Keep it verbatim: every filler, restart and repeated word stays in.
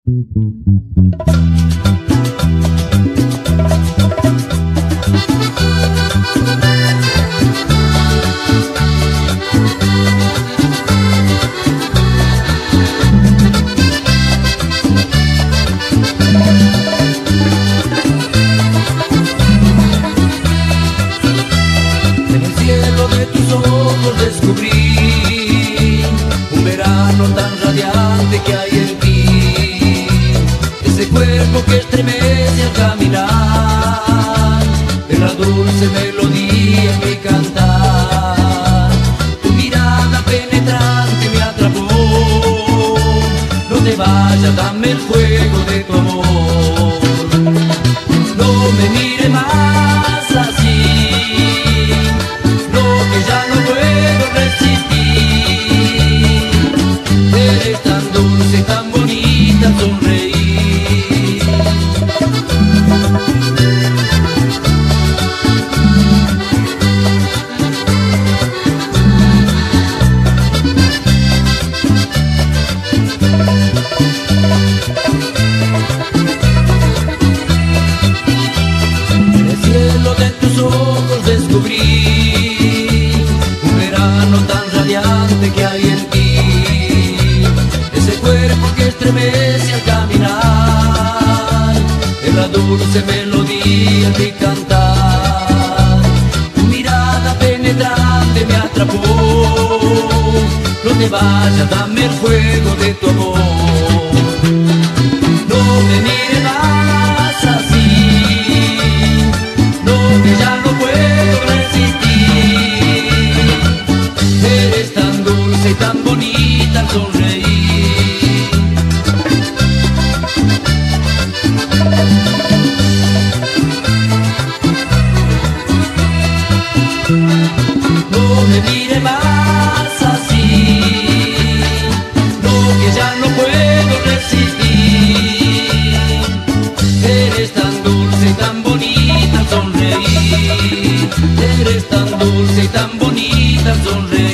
En el cielo de tus ojos descubrí un verano tan radiante que hay en ti, ese cuerpo que estremece al caminar, de la dulce melodía en mi cantar. Tu mirada penetrante me atrapó, no te vayas, dame el fuego de tu amor. No me mire más así, lo que ya no puedo resistir. Eres tan dulce, tan bonita al sonreír. En el cielo de tus ojos descubrí un verano tan radiante que hay en ti, ese cuerpo que estremece al caminar, en la dulce melodía de cantar. Tu mirada penetrante me atrapó, no te vayas, dame el fuego de tu amor. No me mire más así, no, que ya no puedo resistir. Eres tan dulce y tan bonita al sonreír. No me mire más así, no, que ya no puedo resistir. Eres tan dulce y tan bonita al sonreír. Eres tan dulce y tan bonita al sonreír.